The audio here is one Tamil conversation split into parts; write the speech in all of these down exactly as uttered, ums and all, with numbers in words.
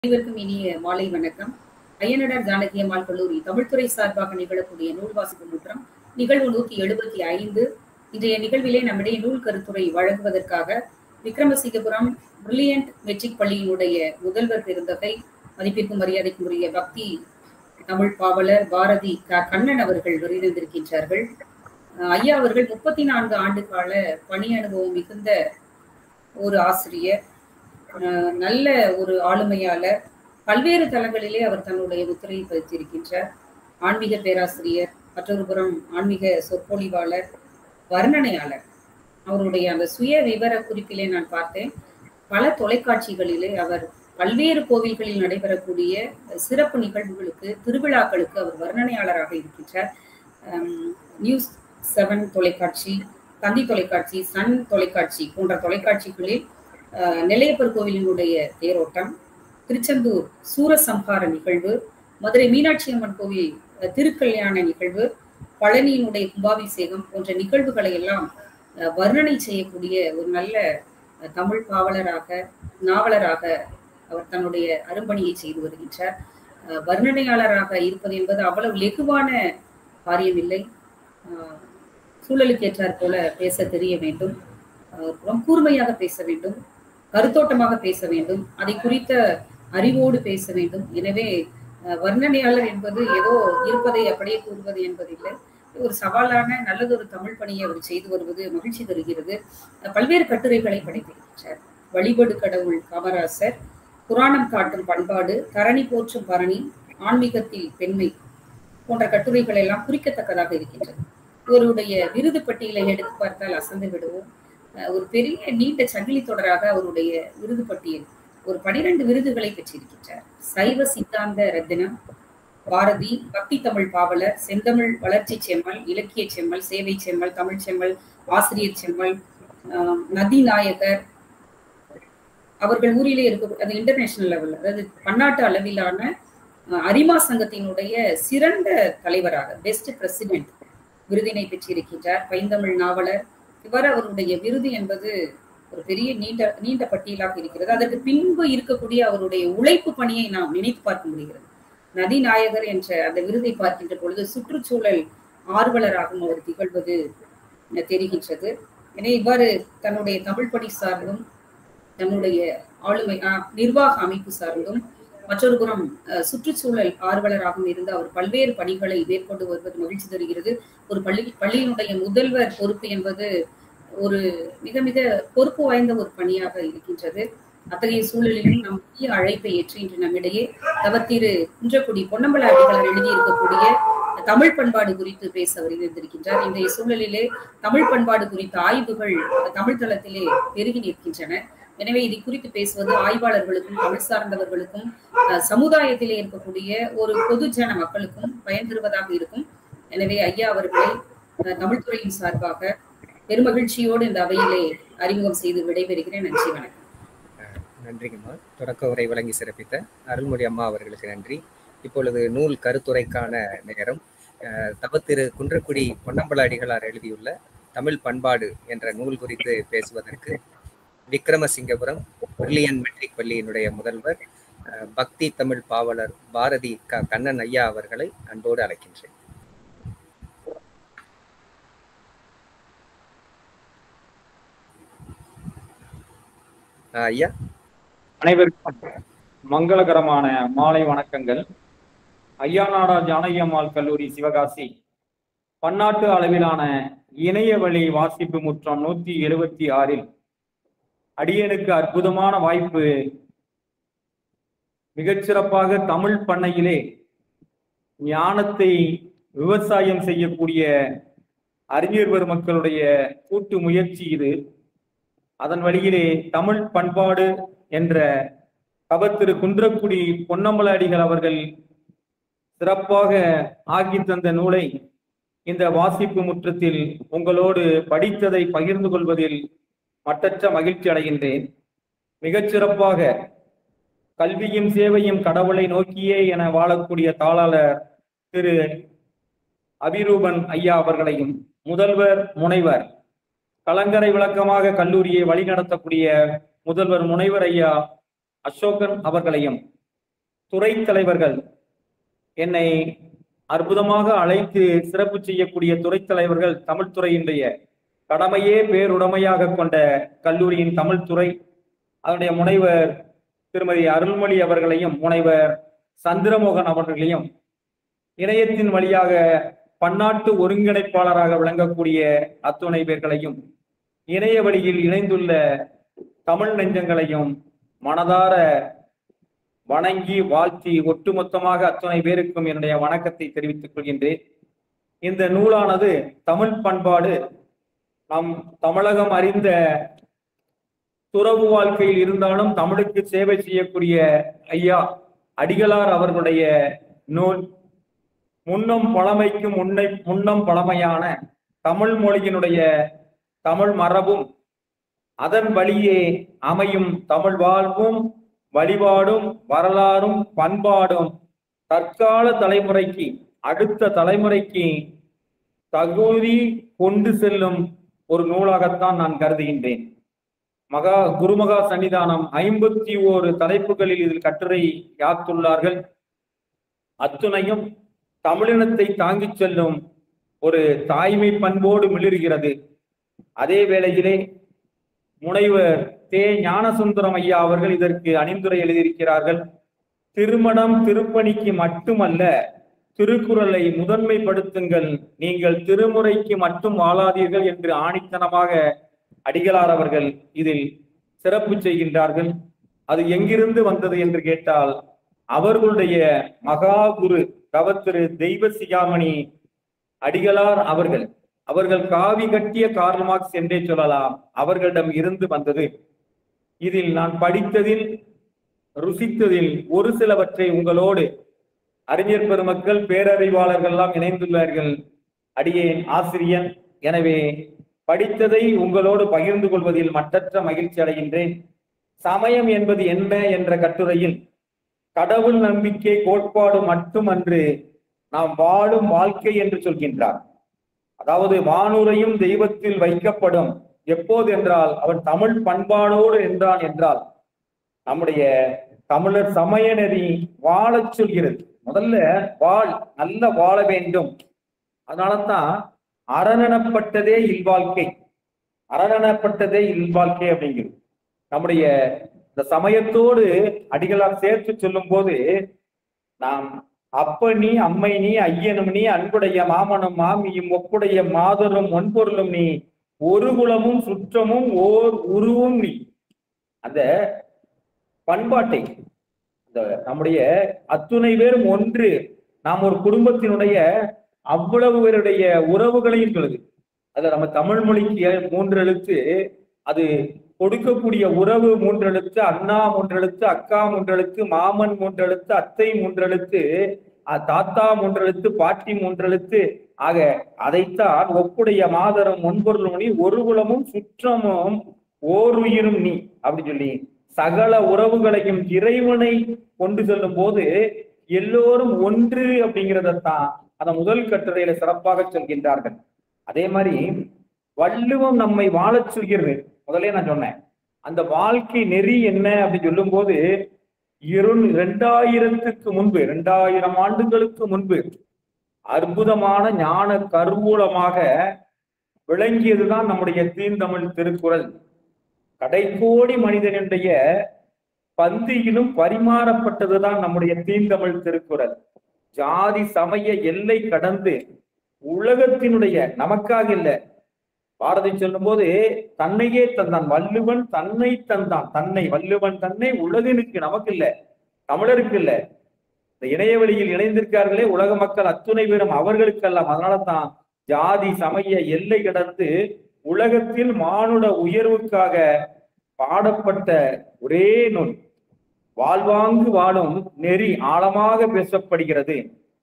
அனைவருக்கும் இனிய மாலை வணக்கம். ஐயனடார் ஜானகி அம்மாள் கல்லூரி தமிழ்துறை சார்பாக நிகழக்கூடிய நூல் வாசிப்பு முற்றம் நிகழ்வு நூத்தி எழுபத்தி ஐந்து. இன்றைய நிகழ்விலே நம்மிடையே நூல் கருத்துரை வழங்குவதற்காக விக்ரமசிங்கபுரம் பிரில்லியன்ட் மெட்ரிக் பள்ளியினுடைய முதல்வர் பெருந்தகை மதிப்பிற்கும் மரியாதைக்கும் உரிய பக்தி தமிழ் பாவலர் பாரதி க கண்ணன் அவர்கள் வருகின்றிருக்கின்றார்கள். ஐயா அவர்கள் முப்பத்தி நான்கு ஆண்டு கால பணி அனுபவம் மிகுந்த ஒரு ஆசிரியர், நல்ல ஒரு ஆளுமையாளர், பல்வேறு தளங்களிலே அவர் தன்னுடைய முத்திரையை பதித்திருக்கின்றார். ஆன்மீக பேராசிரியர், மற்றொரு புறம் ஆன்மீக சொற்பொழிவாளர், வர்ணனையாளர். அவருடைய அந்த சுய விவர குறிப்பிலே நான் பார்த்தேன். பல தொலைக்காட்சிகளிலே அவர் பல்வேறு கோவில்களில் நடைபெறக்கூடிய சிறப்பு நிகழ்வுகளுக்கு, திருவிழாக்களுக்கு அவர் வர்ணனையாளராக இருக்கின்றார். நியூஸ் செவன் தொலைக்காட்சி, தந்தி தொலைக்காட்சி, சன் தொலைக்காட்சி போன்ற தொலைக்காட்சிகளில் நெல்லையப்பர் கோவிலினுடைய தேரோட்டம், திருச்செந்தூர் சூரசம்ஹார நிகழ்வு, மதுரை மீனாட்சி அம்மன் கோவில் திருக்கல்யாண நிகழ்வு, பழனியினுடைய கும்பாபிஷேகம் போன்ற நிகழ்வுகளை எல்லாம் வர்ணனை செய்யக்கூடிய ஒரு நல்ல தமிழ் பாவலராக, நாவலராக அவர் தன்னுடைய அரும்பணியை செய்து வருகின்றார். வர்ணனையாளராக இருப்பது என்பது அவ்வளவு லெகுவான காரியமில்லை. சூழலுக்கு ஏற்றாற் போல பேச தெரிய வேண்டும், கூர்மையாக பேச வேண்டும், கருத்தோட்டமாக பேச வேண்டும், அதை குறித்த அறிவோடு பேச வேண்டும். எனவே வர்ணனையாளர் என்பது ஏதோ இருப்பதை அப்படியே கூறுவது என்பதில்லை. ஒரு சவாலான நல்லதொரு தமிழ் பணியை அவர் செய்து வருவது மகிழ்ச்சி தருகிறது. பல்வேறு கட்டுரைகளை படைத்திருக்கிறார். வழிபடு கடவுள் காமராசர், புராணம் காட்டும் பண்பாடு, தரணி போற்றும் பரணி, ஆன்மீகத்தில் பெண்மை போன்ற கட்டுரைகள் எல்லாம் குறிக்கத்தக்கதாக இருக்கின்றது. இவருடைய விருது பட்டியலை எடுத்து பார்த்தால் அசந்து விடுவோம். ஒரு பெரிய நீண்ட சங்கிலி தொடராக அவருடைய விருது பட்டியல் ஒரு பனிரெண்டு விருதுகளை பெற்றிருக்கின்றார். சைவ சித்தாந்த ரத்தினம், பாரதி, பக்தி தமிழ் பாவலர், செந்தமிழ் வளர்ச்சி செம்மல், இலக்கிய செம்மல், சேவை செம்மல், தமிழ் செம்மல், ஆசிரியர் செம்மல், நதி நாயகர். அவர்கள் ஊரிலே இருக்க அது இன்டர்நேஷனல் லெவல், அதாவது பன்னாட்டு அளவிலான அரிமா சங்கத்தினுடைய சிறந்த தலைவராக பெஸ்ட் பிரசிடென்ட் விருதினை பெற்றிருக்கின்றார். பைந்தமிழ் நாவலர். இவ்வாறு அவருடைய விருது என்பது ஒரு பெரிய நீண்ட நீண்ட பட்டியலாக இருக்கிறது. அதற்கு பின்பு இருக்கக்கூடிய அவருடைய உழைப்பு பணியை நாம் நினைத்து பார்க்க முடிகிறது. நதி நாயகர் என்ற அந்த விருதை பார்க்கின்ற பொழுது சுற்றுச்சூழல் ஆர்வலராகவும் அவர் திகழ்வது தெரிகின்றது. எனவே இவ்வாறு தன்னுடைய தமிழ் பணி சார்ந்தும், தன்னுடைய ஆளுமை நிர்வாக அமைப்பு சார்ந்தும், மற்றொரு புறம் சுற்றுச்சூழல் ஆர்வலராகவும் இருந்து அவர் பல்வேறு பணிகளை மேற்கொண்டு வருவது மகிழ்ச்சி தருகிறது. ஒரு பள்ளி பள்ளியினுடைய முதல்வர் பொறுப்பு என்பது ஒரு மிக மிக பொறுப்பு வாய்ந்த ஒரு பணியாக இருக்கின்றது. அத்தகைய சூழலிலும் நம் புதிய அழைப்பை ஏற்று இன்று நம்மிடையே தவத்திரு குன்றக்குடி பொன்னம்பல அடிகளார் எழுதியிருக்கக்கூடிய தமிழ் பண்பாடு குறித்து பேச வருகின்றிருக்கின்றார். இன்றைய சூழலிலே தமிழ் பண்பாடு குறித்த ஆய்வுகள் தமிழ் தளத்திலே பெருகி நிற்கின்றன. எனவே இதை குறித்து பேசுவது ஆய்வாளர்களுக்கும், தமிழ் சார்ந்தவர்களுக்கும், சமுதாயத்திலே இருக்கக்கூடிய ஒரு பொதுஜன மக்களுக்கும் பயன் தருவதாக இருக்கும். எனவே ஐயா அவர்களை தமிழ்துறையின் சார்பாக பெருமகிழ்ச்சியோடு இந்த அவையிலே அறிமுகம் செய்து விடைபெறுகிறேன். நன்றி, வணக்கம். நன்றிங்கம்மா. தொடக்க உரை வழங்கி சிறப்பித்த அருள்மொழி அம்மா அவர்களுக்கு நன்றி. இப்பொழுது நூல் கருத்துரைக்கான நேரம். தவத்திரு குன்றக்குடி பொன்னம்பல அடிகளார் எழுதியுள்ள தமிழ் பண்பாடு என்ற நூல் குறித்து பேசுவதற்கு விக்ரமசிங்கபுரம் பிரில்லியன்ட் மெட்ரிக் பள்ளியினுடைய முதல்வர் பக்தி தமிழ் பாவலர் பாரதி க கண்ணன் ஐயா அவர்களை அன்போடு அழைக்கின்றேன். ஐயா, அனைவருக்கும் மங்களகரமான மாலை வணக்கங்கள். ஐயானாடா ஜானகி அம்மாள் கல்லூரி சிவகாசி பன்னாட்டு அளவிலான இணைய வழி வாசிப்பு முற்றம் நூத்தி எழுபத்தி ஆறில் அடியனுக்கு அற்புதமான வாய்ப்பு. மிகச்சிறப்பாக தமிழ் பண்ணையிலே ஞானத்தை விவசாயம் செய்யக்கூடிய அறிஞர் பெருமக்களுடைய கூட்டு முயற்சி இது. அதன் வழியிலே தமிழ் பண்பாடு என்ற தவத்திரு குன்றக்குடி பொன்னம்பல அடிகள் அவர்கள் சிறப்பாக ஆக்கி தந்த நூலை இந்த வாசிப்பு முற்றத்தில் உங்களோடு படித்ததை பகிர்ந்து கொள்வதில் மட்டற்ற மகிழ்ச்சி அடைகின்றேன். மிகச்சிறப்பாக கல்வியும் சேவையும் கடவுளை நோக்கியே என வாழக்கூடிய தாளாளர் திரு அபிரூபன் ஐயா அவர்களையும், முதல்வர் முனைவர் கலங்கரை விளக்கமாக கல்லூரியை வழிநடத்தக்கூடிய முதல்வர் முனைவர் ஐயா அசோகன் அவர்களையும், துறை தலைவர்கள், என்னை அற்புதமாக அழைத்து சிறப்பு செய்யக்கூடிய துறை தலைவர்கள், தமிழ்துறையினுடைய கடமையே பேருடைமையாக கொண்ட கல்லூரியின் தமிழ்துறை, அதனுடைய முனைவர் திருமதி அருள்மொழி அவர்களையும் முனைவர் சந்திரமோகன் அவர்களையும், இணையத்தின் வழியாக பன்னாட்டு ஒருங்கிணைப்பாளராக விளங்கக்கூடிய அத்துணை பேர்களையும், இணைய வழியில் இணைந்துள்ள தமிழ் நெஞ்சங்களையும் மனதார வணங்கி வாழ்த்தி ஒட்டுமொத்தமாக அத்துணை பேருக்கும் என்னுடைய வணக்கத்தை தெரிவித்துக் கொள்கின்றேன். இந்த நூலானது தமிழ் பண்பாடு, நம் தமிழகம் அறிந்த துறவு வாழ்க்கையில் இருந்தாலும் தமிழுக்கு சேவை செய்யக்கூடிய ஐயா அடிகளார் அவர்களுடைய நூல். முன்னம் பழமைக்கு முன்னை முன்னம் பழமையான தமிழ் மொழியினுடைய தமிழ் மரபும் அதன் வழியே அமையும் தமிழ் வாழ்வும் வழிபாடும் வரலாறும் பண்பாடும் தற்கால தலைமுறைக்கு அடுத்த தலைமுறைக்கு தகுதி கொண்டு செல்லும் ஒரு நூலாகத்தான் நான் கருதுகின்றேன். மகா குருமகா சன்னிதானம் ஐம்பத்தி ஓரு தலைப்புகளில் இதில் கட்டுரை யாத்துள்ளார்கள். அத்துணையும் தமிழினத்தை தாங்கிச் செல்லும் ஒரு தாய்மை பண்போடு மிளிர்கிறது. அதே வேளையிலே முனைவர் தே ஞானசுந்தரம் ஐயா அவர்கள் இதற்கு அணிந்துரை எழுதியிருக்கிறார்கள். திருமணம் திருப்பணிக்கு மட்டுமல்ல, திருக்குறளை முதன்மைப்படுத்துங்கள், நீங்கள் திருமுறைக்கு மட்டும் வாழாதீர்கள் என்று ஆணித்தனமாக அடிகளார் அவர்கள் இதில் சிறப்பு செய்கின்றார்கள். அது எங்கிருந்து வந்தது என்று கேட்டால், அவர்களுடைய மகா குரு தவத்திரு தெய்வ சிகாமணி அடிகளார் அவர்கள் அவர்கள் காவி கட்டிய கார்ல் மார்க்ஸ் என்றே சொல்லலாம், அவர்களிடம் இருந்து வந்தது. இதில் நான் படித்ததில் ருசித்ததில் ஒரு சிலவற்றை உங்களோடு அறிஞர் பெருமக்கள் பேரறிவாளர்கள் எல்லாம் இணைந்துள்ளார்கள். அடியேன் ஆசிரியன், எனவே படித்ததை உங்களோடு பகிர்ந்து கொள்வதில் மற்றற்ற மகிழ்ச்சி அடைகின்றேன். சமயம் என்பது என்ன என்ற கட்டுரையில் கடவுள் நம்பிக்கை கோட்பாடு மட்டுமன்று, நாம் வாழும் வாழ்க்கை என்று சொல்கின்றார். அதாவது வானுரையும் தெய்வத்தில் வைக்கப்படும் எப்போது என்றால் அவன் தமிழ் பண்பாடோடு என்றான் என்றால் நம்முடைய தமிழர் சமய நெறி வாழச் சொல்கிறது. முதல்ல வாழ் நல்ல வாழ வேண்டும். அதனாலதான் அரணனப்பட்டதே இல்வாழ்க்கை, அரணனப்பட்டதே இல்வாழ்க்கை அப்படிங்கிறது. நம்முடைய இந்த சமயத்தோடு அடிகளார் சேர்த்து சொல்லும் போது, நாம் அப்ப நீ அம்மை நீ ஐயனும் நீ அன்புடைய மாமனும் மாமியும் ஒப்புடைய மாதரும் ஒன்பொருளும் நீ ஒரு குலமும் சுற்றமும் ஓர் உருவும் நீ. அந்த பண்பாட்டை இந்த நம்முடைய அத்துணை பேரும் ஒன்று, நாம் ஒரு குடும்பத்தினுடைய அவ்வளவு பேருடைய உறவுகளையும் சொல்லுது. அதுல நம்ம தமிழ் மொழிக்கு மூன்று எழுத்து, அது கொடுக்கக்கூடிய உறவு மூன்றெழுத்து, அண்ணா மூன்றெழுத்து, அக்கா மூன்றெழுத்து, மாமன் மூன்றெழுத்து, அத்தை மூன்றெழுத்து, தாத்தா மூன்றெழுத்து, பாட்டி மூன்றெழுத்து. ஆக அதைத்தான் ஒப்புடைய மாதரம் ஒன்பொருளும் நீ ஒரு குலமும் சுற்றமும் ஓர் உயிரும் நீ அப்படி சொல்லி சகல உறவுகளையும் இறைவனை கொண்டு செல்லும் போது எல்லோரும் ஒன்று அப்படிங்கிறதான் அந்த முதல் கட்டுரையில சிறப்பாக சொல்கின்றார்கள். அதே மாதிரி வள்ளுவம் நம்மை வாழச் சொல்கிறது. முதலே நான் சொன்னேன், அந்த வாழ்க்கை நெறி என்ன அப்படின்னு சொல்லும் போது, இரு இரண்டாயிரத்துக்கு முன்பு இரண்டாயிரம் ஆண்டுகளுக்கு முன்பு அற்புதமான ஞான கருவூலமாக விளங்கியதுதான் நம்முடைய தீந்தமிழ் திருக்குறள். கடைக்கோடி மனிதனுடைய பந்தியிலும் பரிமாறப்பட்டதுதான் நம்முடைய தீந்தமிழ் திருக்குறள். ஜாதி சமய எல்லை கடந்து உலகத்தினுடைய, நமக்காக இல்லை, பாரதி சொல்லும் போது தன்னையே தந்தான், வள்ளுவன் தன்னை தந்தான், தன்னை வள்ளுவன் தன்னை உலகினுக்கு, நமக்கு இல்ல, தமிழருக்கு இல்ல. இந்த இணைய வழியில் இணைந்திருக்கார்களே உலக மக்கள் அத்துணை பேரும் அவர்களுக்கெல்லாம். அதனால தான் ஜாதி சமய எல்லை கடந்து உலகத்தில் மானுட உயர்வுக்காக பாடப்பட்ட ஒரே நூல். வாழ்வாங்கு வாழும் நெறி ஆழமாக பேசப்படுகிறது,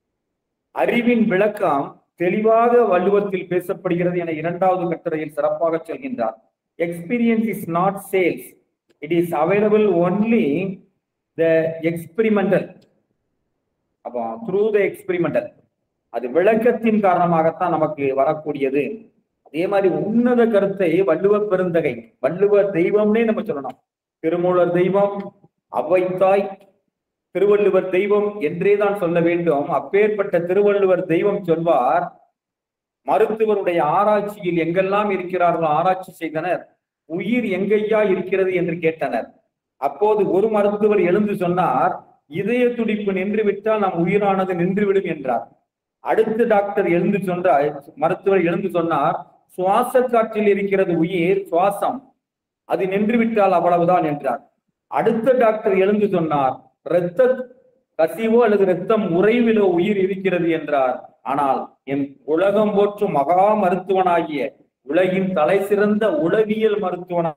அறிவின் விளக்கம் தெளிவாக வள்ளுவத்தில் பேசப்படுகிறது என இரண்டாவது கட்டுரையில் சிறப்பாக சொல்கின்றார். Experience is not sales, it is available only the experimental. அப்போ த்ரூ த எக்ஸ்பெரிமெண்டல், அது விளக்கத்தின் காரணமாகத்தான் நமக்கு வரக்கூடியது. அதே மாதிரி உன்னத கருத்தை வள்ளுவ பெருந்தகை, வள்ளுவ தெய்வம்னே நம்ம சொல்லணும். திருமூலர் தெய்வம், அவ்வைத்தாய், திருவள்ளுவர் தெய்வம் என்றேதான் சொல்ல வேண்டும். அப்பேற்பட்ட திருவள்ளுவர் தெய்வம் சொல்வார், மருத்துவருடைய ஆராய்ச்சியில் எங்கெல்லாம் இருக்கிறார்களோ ஆராய்ச்சி செய்தனர், உயிர் எங்கய்யா இருக்கிறது என்று கேட்டனர். அப்போது ஒரு மருத்துவர் எழுந்து சொன்னார், இதய துடிப்பு நின்று விட்டால் நம் உயிரானது நின்றுவிடும் என்றார். அடுத்த டாக்டர் எழுந்து சொன்னார், மருத்துவர் எழுந்து சொன்னார், சுவாச காற்றில் இருக்கிறது உயிர், சுவாசம், அது நின்று விட்டால் அவ்வளவுதான் என்றார். அடுத்த டாக்டர் எழுந்து சொன்னார், இரத்த கசிவோ அல்லது இரத்தம் உறைவிலோ உயிர் இருக்கிறது என்றார். ஆனால் என் உலகம் போற்றும் மகா மருத்துவனாகிய உலகின் தலை சிறந்த உளவியல் மருத்துவன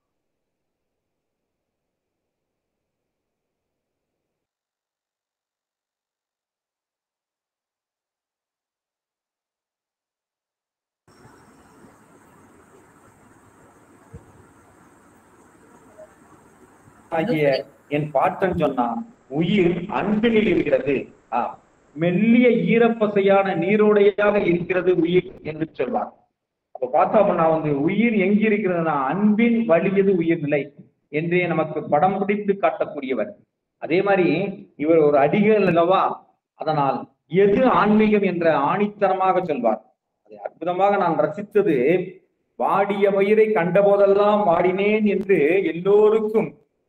ஆகிய என் பாட்டன் சொன்னான், உயிர் அன்பினில் இருக்கிறது, மெல்லிய ஈரப்பசையான நீரோடையாக இருக்கிறது உயிர் என்று சொல்வார். அப்ப பார்த்தோம்னா வந்து உயிர் எங்க இருக்கிறதுனா அன்பின் வலியது உயிர்நிலை என்றே நமக்கு படம் பிடித்து காட்டக்கூடியவர். அதே மாதிரி இவர் ஒரு அடிகள் அல்லவா, அதனால் எது ஆன்மீகம் என்ற ஆணித்தரமாக சொல்வார். அதை அற்புதமாக நான் ரசித்தது, வாடிய வயிறை கண்ட போதெல்லாம் வாடினேன் என்று எல்லோருக்கும்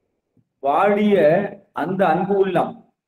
வாடிய அந்த அன்பு உள்ளம்,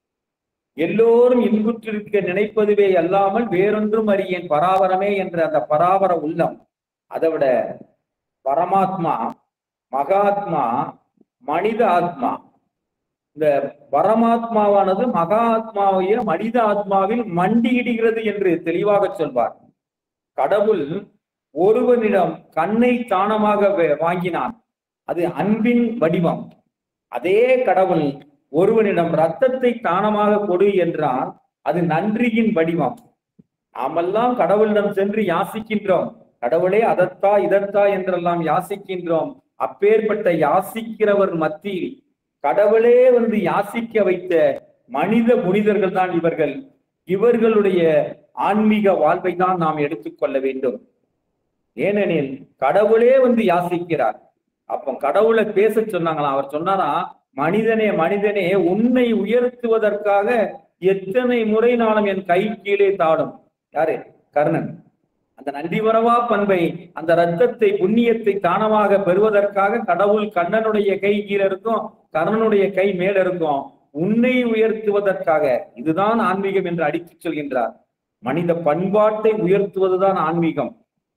எல்லோரும் இன்புற்றிருக்க நினைப்பதுவே அல்லாமல் வேறொன்றும் அறியேன் பராபரமே என்ற அந்த பராபர உள்ளம், அதை விட பரமாத்மா, மகாத்மா, மனித ஆத்மா, இந்த பரமாத்மாவானது மகா ஆத்மாவைய மனித ஆத்மாவில் மண்டியிடுகிறது என்று தெளிவாக சொல்வார். கடவுள் ஒருவனிடம் கண்ணை தானமாக வாங்கினான், அது அன்பின் வடிவம். அதே கடவுள் ஒருவனிடம் ரத்தத்தை தானமாக கொடு என்றால் அது நன்றியின் வடிவம். நாமெல்லாம் கடவுளிடம் சென்று யாசிக்கின்றோம், கடவுளே அதத்தா இதத்தா என்றெல்லாம் யாசிக்கின்றோம். அப்பேற்பட்ட யாசிக்கிறவர் மத்தியில் கடவுளே வந்து யாசிக்க வைத்த மனித புனிதர்கள் தான் இவர்கள். இவர்களுடைய ஆன்மீக வாழ்வை தான் நாம் எடுத்துக்கொள்ள வேண்டும். ஏனெனில் கடவுளே வந்து யாசிக்கிறார். அப்போ கடவுளை பேச சொன்னாங்களாம். அவர் சொன்னாரா, மனிதனே மனிதனே உன்னை உயர்த்துவதற்காக எத்தனை முறை நாளும் என் கை கீழே தாடும். யாரு? கர்ணன். அந்த நன்றி வரவா பண்பை, அந்த ரத்தத்தை புண்ணியத்தை தானமாக பெறுவதற்காக கடவுள் கண்ணனுடைய கை கீழே இருக்கும், கர்ணனுடைய கை மேல இருக்கும். உன்னை உயர்த்துவதற்காக, இதுதான் ஆன்மீகம் என்று அடித்துச் சொல்கின்றார். மனித பண்பாட்டை உயர்த்துவதுதான் ஆன்மீகம்.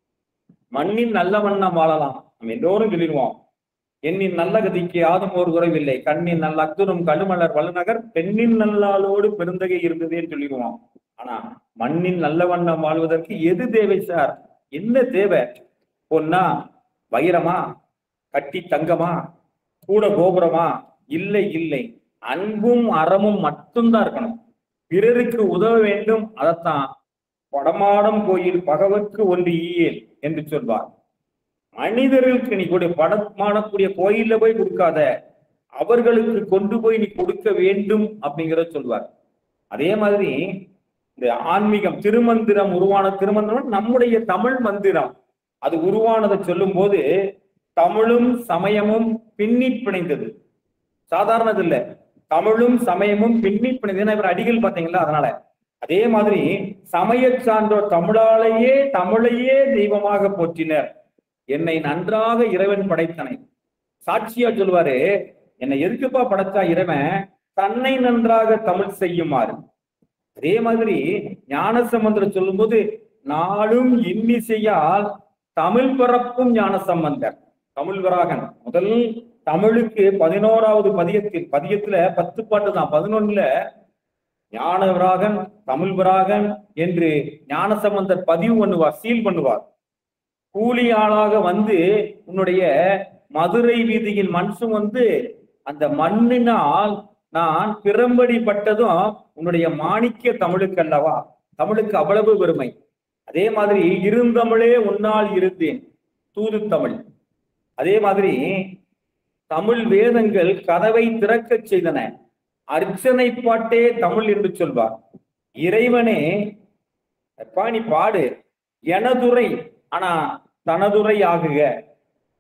மண்ணின் நல்ல வண்ணம் வாழலாம், நம்ம எல்லோரும் சொல்லிடுவோம். எண்ணின் நல்ல கதிக்கு யாதும் ஒரு குறைவில்லை, கண்ணின் நல்ல அக்துரும் கழுமலர் வல்லுநகர் பெண்ணின் நல்லாளோடு பெருந்தகை இருந்ததேன்னு சொல்லிடுவோம். ஆனா மண்ணின் நல்ல வண்ணம் வாழ்வதற்கு எது தேவை சார்? என்ன தேவை? பொன்னா, வைரமா, கட்டி தங்கமா, கூட கோபுரமா? இல்லை இல்லை, அன்பும் அறமும் மட்டும்தான் இருக்கணும். பிறருக்கு உதவ வேண்டும். அதைத்தான் படமாடம் கோயில் பகவற்கு ஒன்று ஈயேல் என்று சொல்வார். மனிதர்களுக்கு நீ கூட படமாடக்கூடிய கோயில்ல போய் கொடுக்காத, அவர்களுக்கு கொண்டு போய் நீ கொடுக்க வேண்டும் அப்படிங்கிறத சொல்வார். அதே மாதிரி இந்த ஆன்மீகம் திருமந்திரம் உருவான திருமந்திரம் நம்முடைய தமிழ் மந்திரம். அது உருவானதை சொல்லும் போது தமிழும் சமயமும் பின்னி பிணைந்தது, சாதாரணது இல்ல. தமிழும் சமயமும் பின்னி பிணைந்தது. இவர் அடிகள் பாத்தீங்களா? அதனால அதே மாதிரி சமய சான்றோர் தமிழாலேயே தமிழையே தெய்வமாக போற்றினர். என்னை நன்றாக இறைவன் படைத்தனை சாட்சியா சொல்வாரு. என்னை எதுக்குப்பா படைச்சா இறைவன்? தன்னை நன்றாக தமிழ் செய்யுமாறு. அதே மாதிரி ஞானசம்பந்தர் சொல்லும் போது நாளும் இன்னிசையால் தமிழ் பரப்பும் ஞானசம்பந்தர். தமிழ் வராகன் முதல் தமிழுக்கு பதினோராவது பதியத்தில், பதியத்துல பத்து பாட்டு தான், பதினொன்னுல ஞானவராகன் தமிழ் வராகன் என்று ஞானசம்பந்தர் பதிவு பண்ணுவார், சீல் பண்ணுவார். கூலி ஆளாக வந்து உன்னுடைய மதுரை வீதியில் மனுஷன் வந்து அந்த மண்ணினால் நான் பிறம்படி பட்டதும் உன்னுடைய மாணிக்க தமிழுக்கு அல்லவா, தமிழுக்கு அவ்வளவு பெருமை. அதே மாதிரி இருந்தமிழே உன்னால் இருந்தேன், தூது தமிழ். அதே மாதிரி தமிழ் வேதங்கள் கதவை திறக்க செய்தன. அர்ச்சனை பாட்டே தமிழ் என்று சொல்வார். இறைவனே பாணி பாடு எனதுரை, ஆனா தனதுரை ஆகுக.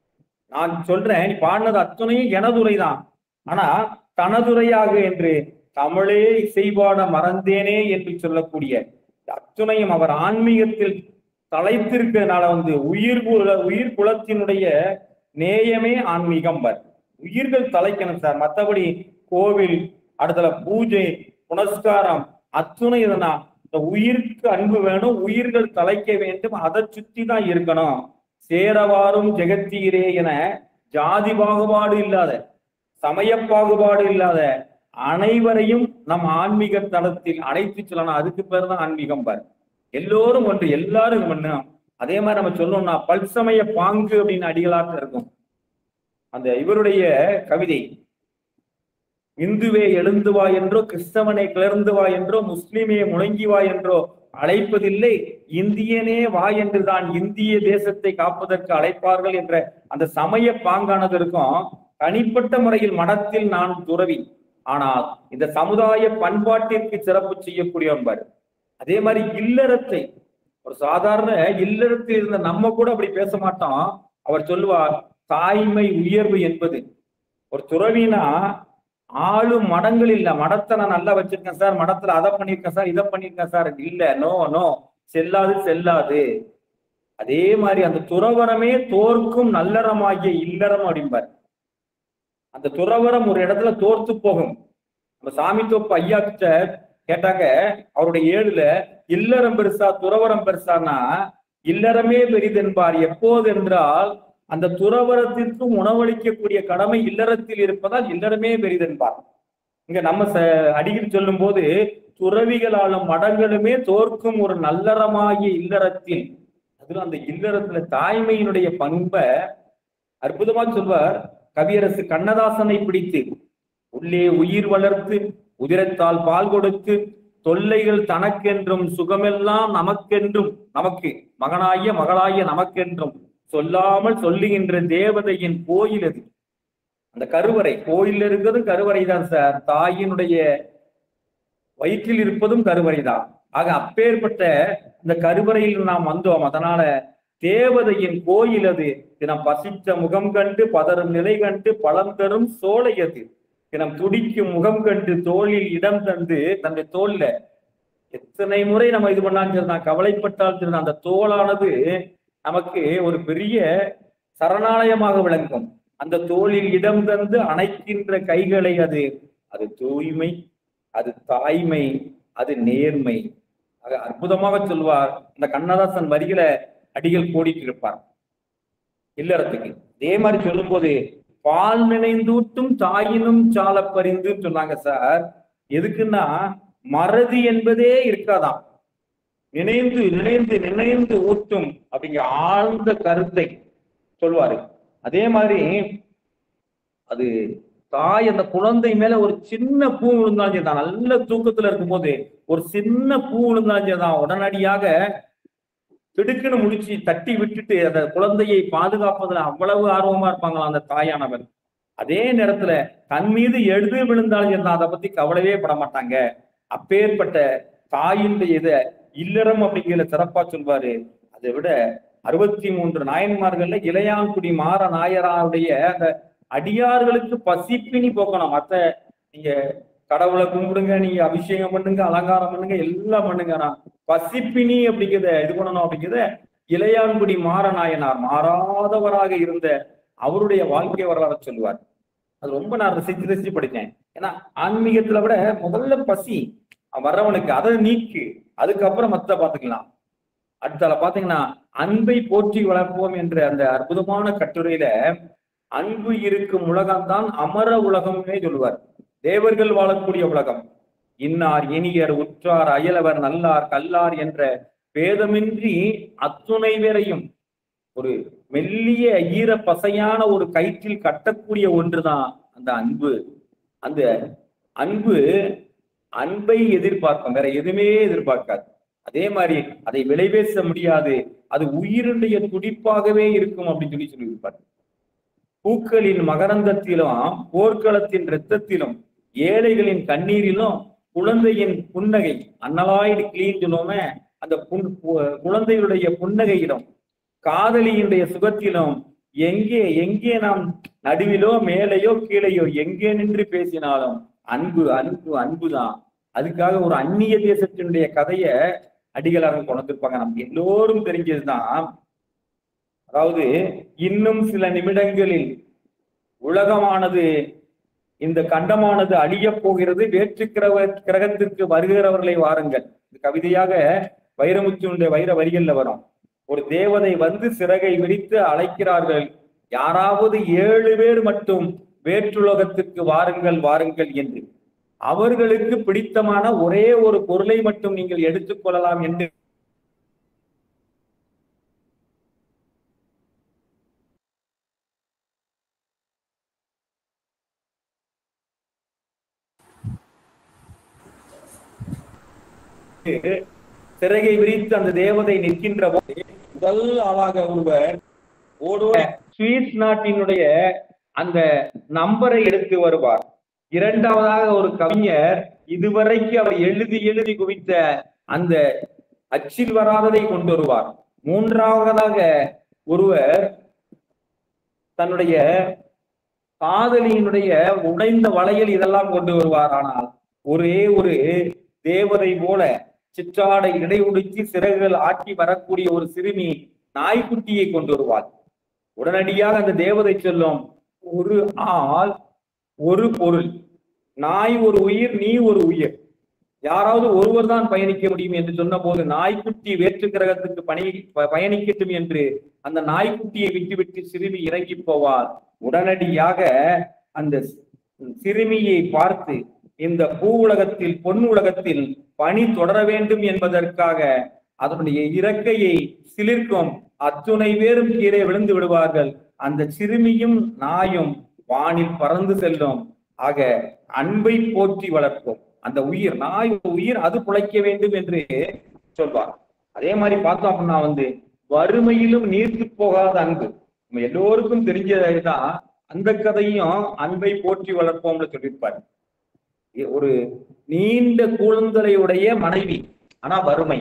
நான் சொல்றேன், நீ பாடினது அத்தனையும் எனதுரை தான், ஆனா தனதுரையாக என்று தமிழே இசைபாட மறந்தேனே என்று சொல்லக்கூடிய அத்துணையும் அவர் ஆன்மீகத்தில் தலைத்திருக்கிறதுனால வந்து உயிர் உயிர் குலத்தினுடைய நேயமே ஆன்மீகம் வர். உயிர்கள் தலைக்கணும் சார். மற்றபடி கோவில், அடுத்தல பூஜை, புனஸ்காரம் அத்துணை இதனா இந்த உயிருக்கு அன்பு வேணும், உயிர்கள் தலைக்க வேண்டும், அதை சுத்தி தான் இருக்கணும். சேரவாரும் ஜெகத்தீரே என ஜாதி பாகுபாடு இல்லாத, சமய பாகுபாடு இல்லாத அனைவரையும் நம் ஆன்மீக தளத்தில் அழைத்து சொல்லணும். அதுக்கு பேர் தான் ஆன்மீகம் பார். எல்லோரும் ஒன்று, எல்லாரும் ஒண்ணு. அதே மாதிரி நம்ம சொல்லணும்னா பல்சமய பாங்கு அப்படின்னு அடிகளாக இருக்கும். அந்த இவருடைய கவிதை, இந்துவே எழுந்து வா என்றோ, கிறிஸ்தவனை கிளர்ந்து வா என்றோ, முஸ்லிமே முழங்கி வா என்றோ அழைப்பதில்லை, இந்தியனே வா என்றுதான் இந்திய தேசத்தை காப்பதற்கு அழைப்பார்கள் என்ற அந்த சமய பாங்கானது இருக்கும். தனிப்பட்ட முறையில் மடத்தில் நான் துறவி, ஆனால் இந்த சமுதாய பண்பாட்டிற்கு சிறப்பு செய்யக்கூடியவர். அதே மாதிரி இல்லறத்தை, ஒரு சாதாரண இல்லறத்தில் இருந்த நம்ம கூட அப்படி பேச மாட்டோம். அவர் சொல்லுவார், தாய்மை உயர்வு என்பது. ஒரு துறவினா ஆளும் மடங்கள் இல்ல, மடத்தை நான் நல்லா வச்சிருக்கேன் சார், மடத்துல அதை பண்ணிருக்கேன் சார், இதை பண்ணிருக்கேன் சார், இல்ல, நோ நோ, செல்லாது செல்லாது. அதே மாதிரி அந்த துறவரமே தோற்கும் நல்லறமாகிய இல்லறம் அப்படிம்பார். அந்த துறவரம் ஒரு இடத்துல தோர்த்து போகும். நம்ம சாமி தோப்பு ஐயா கிட்ட கேட்டாங்க, அவருடைய ஏழுல இல்லறம் பெருசா துறவரம் பெருசானா, இல்லறமே பெரிதென்பார். எப்போது என்றால் அந்த துறவரத்திற்கும் உணவளிக்கக்கூடிய கடமை இல்லறத்தில் இருப்பதால் இல்லறமே பெரிதென்பார். இங்க நம்ம அடிக்கடி சொல்லும் போது துறவிகளாலும் மடங்களுமே தோற்கும் ஒரு நல்லறமாகிய இல்லறத்தில், அதுல அந்த இல்லறத்துல தாய்மையினுடைய பண்பை அற்புதமா சொல்வார். கவியரசு கண்ணதாசனை பிடித்து, உள்ளே உயிர் வளர்த்து உதிரத்தால் பால் கொடுத்து தொல்லைகள் தனக்கென்றும் சுகமெல்லாம் நமக்கென்றும், நமக்கு மகனாகிய மகளாகிய நமக்கென்றும் சொல்லாமல் சொல்லுகின்ற தேவதையின் கோயில் அது. அந்த கருவறை, கோயில் இருக்கிறது கருவறை தான் சார். தாயினுடைய வயிற்றில் இருப்பதும் கருவறை தான். ஆக அப்பேற்பட்ட இந்த கருவறையில் நாம் வந்தோம். அதனால தேவதையின் கோயில் அது. தினம் பசித்த முகம் கண்டு பதறும் நிலை கண்டு பழம் தரும் சோலை அது. தினம் துடிக்கும் முகம் கண்டு தோளில் இடம் தந்து, தன்னுடைய தோல்ல எத்தனை முறை நம்ம இது பண்ணாலும் நான் கவலைப்பட்டால் சரி, அந்த தோளானது நமக்கு ஒரு பெரிய சரணாலயமாக விளங்கும். அந்த தோளில் இடம் தந்து அணைக்கின்ற கைகளை அது, அது தூய்மை, அது தாய்மை, அது நேர்மை. ஆக அற்புதமாக சொல்வார். இந்த கண்ணதாசன் வரிகளை அடிகள் கோடிட்டு இருப்பார் இல்லறத்துக்கு. இதே மாதிரி சொல்லும் போது பால் நினைந்தூட்டும் தாயினும் சால பறிந்துன்னு சொன்னாங்க சார். எதுக்குன்னா மறதி என்பதே இருக்காதாம். நினைந்து நினைந்து நினைந்து ஊட்டும் அப்படிங்கிற ஆழ்ந்த கருத்தை சொல்வாரு. அதே மாதிரி அது தாய் அந்த குழந்தை மேல ஒரு சின்ன பூ விழுந்தாலும் சரிதான், நல்ல தூக்கத்துல இருக்கும் போது ஒரு சின்ன பூ விழுந்தாலும் சரிதான், உடனடியாக திடுக்குன்னு முடிச்சு தட்டி விட்டுட்டு அந்த குழந்தையை பாதுகாப்பதுல அவ்வளவு ஆர்வமா இருப்பாங்களாம் அந்த தாயானவர். அதே நேரத்துல தன் மீது எழுது விழுந்தாலும் சரிதான், அதை பத்தி கவலையே பட மாட்டாங்க. அப்பேற்பட்ட தாயினுடைய இத இல்லறம் அப்படிங்கிற சிறப்பா சொல்வாரு. அதை விட அறுபத்தி மூன்று நாயன்மார்கள்ல இளையான்குடி மாற நாயராருடைய அந்த அடியார்களுக்கு பசிப்பினி போக்கணும். மத்த நீங்க கடவுளை கும்பிடுங்க, நீங்க அபிஷேகம் பண்ணுங்க, அலங்காரம் பண்ணுங்க, எல்லாம் பண்ணுங்க, பசிப்பினி அப்படிங்கிறத இது பண்ணணும் அப்படிங்கிறத இளையான்குடி மாற நாயனார் மாறாதவராக இருந்த அவருடைய வாழ்க்கை வரலாறு சொல்லுவார். அது ரொம்ப நான் ரசிச்சு ரசிச்சு படித்தேன். ஏன்னா ஆன்மீகத்துல விட முதல்ல பசி வர்றவனுக்கு அதை நீக்கு, அதுக்கப்புறம் மத்த பாத்துக்கலாம். அடுத்தால பாத்தீங்கன்னா அன்பை போற்றி வளர்ப்போம் என்ற அந்த அற்புதமான கட்டுரையில அன்பு இருக்கும் உலகம்தான் அமர உலகம்னே சொல்லுவார். தேவர்கள் வாழக்கூடிய உலகம். இன்னார் இனியர் உற்றார் அயலவர் நல்லார் கல்லார் என்ற பேதமின்றி அத்துணை பேரையும் ஒரு மெல்லிய ஈர பசையான ஒரு கயிற்றில் கட்டக்கூடிய ஒன்றுதான் அந்த அன்பு. அந்த அன்பு அன்பை எதிர்பார்க்கும், வேற எதுவுமே எதிர்பார்க்காது. அதே மாதிரி அதை விளைவேச முடியாது, அது உயிருடைய துடிப்பாகவே இருக்கும் அப்படின்னு சொல்லி சொல்லியிருப்பார். பூக்களின் மகரந்தத்திலும் போர்க்களத்தின் இரத்தத்திலும் ஏழைகளின் கண்ணீரிலும் குழந்தையின் புன்னகை, அன்னலாய்டு கிளீன் சொல்லுவோமே, அந்த புன் குழந்தையுடைய புன்னகையிலும் காதலியினுடைய சுகத்திலும் எங்கே எங்கே நாம் நடுவிலோ மேலையோ கீழையோ எங்கே நின்று பேசினாலும் அன்பு அன்பு அன்புதான். அதுக்காக ஒரு அந்நிய தேசத்தினுடைய கதைய அடிகளாக கொண்டிருப்பாங்க. நமக்கு எல்லோரும் தெரிஞ்சதுதான். அதாவது இன்னும் சில நிமிடங்களில் உலகமானது, இந்த கண்டமானது அழியப் போகிறது, வேற்று கிரக கிரகத்திற்கு வருகிறவர்களை வாருங்கள். இந்த கவிதையாக வைரமுத்துடைய வைர வரிகள்ல வரும். ஒரு தேவதை வந்து சிறகை விரித்து அழைக்கிறார்கள், யாராவது ஏழு பேர் மட்டும் வேற்றுலகத்திற்கு வாருங்கள் வாருங்கள் என்று. அவர்களுக்கு பிடித்தமான ஒரே ஒரு பொருளை மட்டும் நீங்கள் எடுத்துக்கொள்ளலாம் என்று சிறகை விரித்து அந்த தேவதை நிற்கின்ற போது முதல் ஆளாக ஒருவர் ஓடுவ சுவிஸ் நாட்டினுடைய அந்த நம்பரை எடுத்து வருவார். இரண்டாவதாக ஒரு கவிஞர் இதுவரைக்கு அவர் எழுதி எழுதி குவித்த அந்த அச்சில் வராததை கொண்டு வருவார். மூன்றாவதாக ஒருவர் தன்னுடைய காதலியினுடைய உடைந்த வளையல் இதெல்லாம் கொண்டு வருவார். ஆனால் ஒரே ஒரு தேவதை போல சிற்றாடை இடை உடுத்தி சிறகுகள் ஆட்டி வரக்கூடிய ஒரு சிறுமி நாய்க்குட்டியை கொண்டு வருவார். உடனடியாக அந்த தேவதை சொல்லும், ஒரு ஆள் ஒரு பொருள், நாய் ஒரு உயிர், நீ ஒரு உயிர், யாராவது ஒருவர் தான் பயணிக்க முடியும் என்று சொன்ன போது நாய்க்குட்டி வேற்று கிரகத்துக்கு பணி பயணிக்கட்டும் என்று அந்த நாய்க்குட்டியை விட்டுவிட்டு சிறுமி இறங்கி போவார். உடனடியாக அந்த சிறுமியை பார்த்து இந்த பூ உலகத்தில் பொன் உலகத்தில் பணி தொடர வேண்டும் என்பதற்காக அதனுடைய இறக்கையை சிலிர்க்கும் அத்துணை பேரும் கீழே விழுந்து விடுவார்கள். அந்த சிறுமியும் நாயும் வானில் பறந்து செல்லும். ஆக அன்பை போற்றி வளர்ப்போம். அந்த உயிர், நாய் உயிர், அது பிழைக்க வேண்டும் என்று சொல்வார். அதே மாதிரி பார்த்தோம் அப்படின்னா வந்து வறுமையிலும் நீர்த்து போகாத அன்பு நம்ம எல்லோருக்கும் தெரிஞ்சதுதான். அந்த கதையும் அன்பை போற்றி வளர்ப்போம்னு சொல்லியிருப்பார். ஒரு நீண்ட கூந்தலையுடைய மனைவி, ஆனா வறுமை,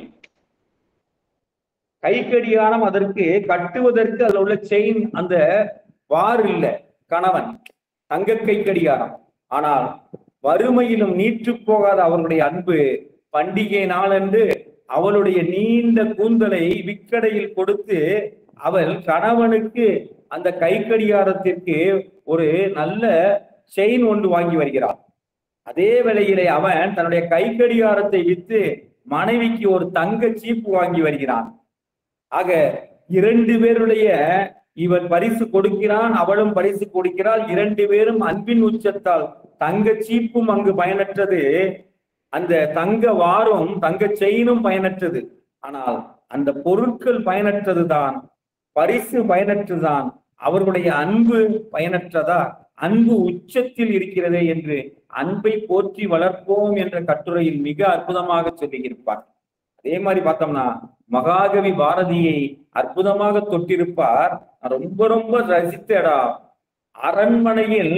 கை கடிகாரம் அதற்கு கட்டுவதற்கு அதுல உள்ள செயின் அந்த வார் இல்ல, கணவன் தங்க கை கடிகாரம். ஆனால் வறுமையிலும் நீற்று போகாத அவர்களுடைய அன்பு பண்டிகை நாளன்று அவளுடைய நீண்ட கூந்தலை விக்கடையில் கொடுத்து அவள் கணவனுக்கு அந்த கை கடிகாரத்திற்கு ஒரு நல்ல செயின் ஒன்று வாங்கி வருகிறாள். அதே வேளையிலே அவன் தன்னுடைய கை கடிகாரத்தை விற்று மனைவிக்கு ஒரு தங்க சீப்பு வாங்கி வருகிறான். ஆக இரண்டு பேருடைய இவன் பரிசு கொடுக்கிறான், அவளும் பரிசு கொடுக்கிறாள். இரண்டு பேரும் அன்பின் உச்சத்தால் தங்க சீப்பும் அங்கு பயனற்றது, அந்த தங்க வாரும் தங்க செயினும் பயனற்றது. ஆனால் அந்த பொருட்கள் பயனற்றதுதான், பரிசு பயனற்றுதான், அவர்களுடைய அன்பு பயனற்றதா? அன்பு உச்சத்தில் இருக்கிறதே என்று அன்பை போற்றி வளர்ப்போம் என்ற கட்டுரையில் மிக அற்புதமாக சொல்லியிருப்பார். அதே மாதிரி பார்த்தோம்னா மகாகவி பாரதியை அற்புதமாக தொட்டிருப்பார். ரொம்ப ரொம்ப ரசித்த இடம். அரண்மனையில்